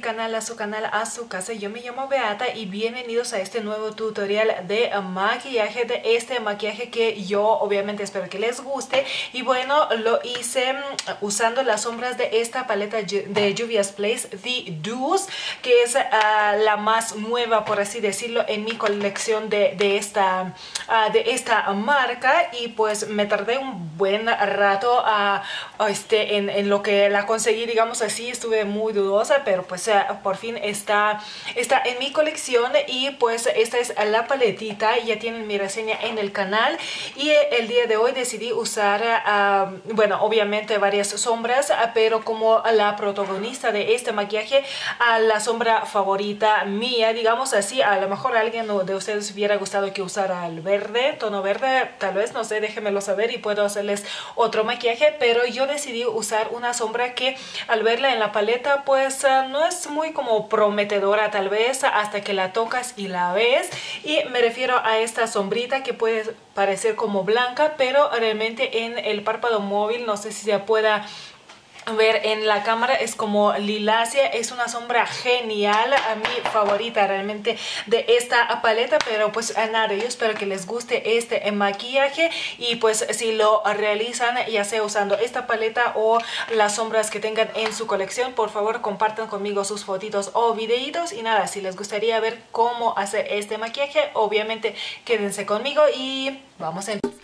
canal, a su canal, a su casa. Yo me llamo Beata y bienvenidos a este nuevo tutorial de maquillaje, de este maquillaje que yo obviamente espero que les guste. Y bueno, lo hice usando las sombras de esta paleta de Juvia's Place, The Deuce, que es la más nueva, por así decirlo, en mi colección de esta marca. Y pues me tardé un buen rato en lo que la conseguí, digamos así. Estuve muy dudosa, pero pues por fin está en mi colección. Y pues esta es la paletita, ya tienen mi reseña en el canal. Y el día de hoy decidí usar, bueno, obviamente varias sombras, pero como la protagonista de este maquillaje, la sombra favorita mía, digamos así. A lo mejor a alguien de ustedes hubiera gustado que usara el verde, tono verde, tal vez, no sé, déjenmelo saber y puedo hacerles otro maquillaje. Pero yo decidí usar una sombra que al verla en la paleta pues no es muy como prometedora, tal vez hasta que la tocas y la ves. Y me refiero a esta sombrita que puede parecer como blanca, pero realmente en el párpado móvil, no sé si se pueda ver en la cámara, es como lilácea. Es una sombra genial, a mi favorita realmente de esta paleta. Pero pues nada, yo espero que les guste este maquillaje. Y pues si lo realizan, ya sea usando esta paleta o las sombras que tengan en su colección, por favor compartan conmigo sus fotitos o videitos. Y nada, si les gustaría ver cómo hacer este maquillaje, obviamente quédense conmigo y vamos a empezar.